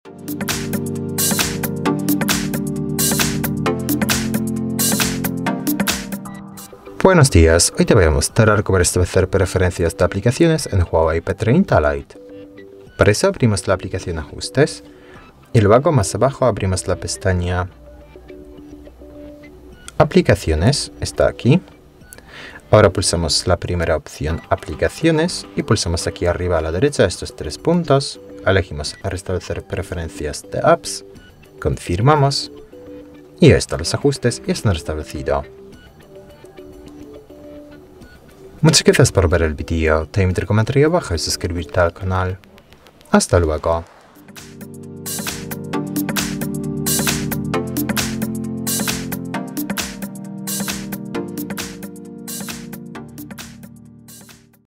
Buenos días, hoy te voy a mostrar cómo restablecer preferencias de aplicaciones en Huawei P30 Lite. Para eso abrimos la aplicación Ajustes y luego más abajo abrimos la pestaña Aplicaciones, está aquí. Ahora pulsamos la primera opción Aplicaciones y pulsamos aquí arriba a la derecha estos tres puntos. Elegimos restablecer preferencias de apps, confirmamos y ya están los ajustes y están restablecidos. Muchas gracias por ver el vídeo, te invito a comentar abajo y suscribirte al canal. Hasta luego.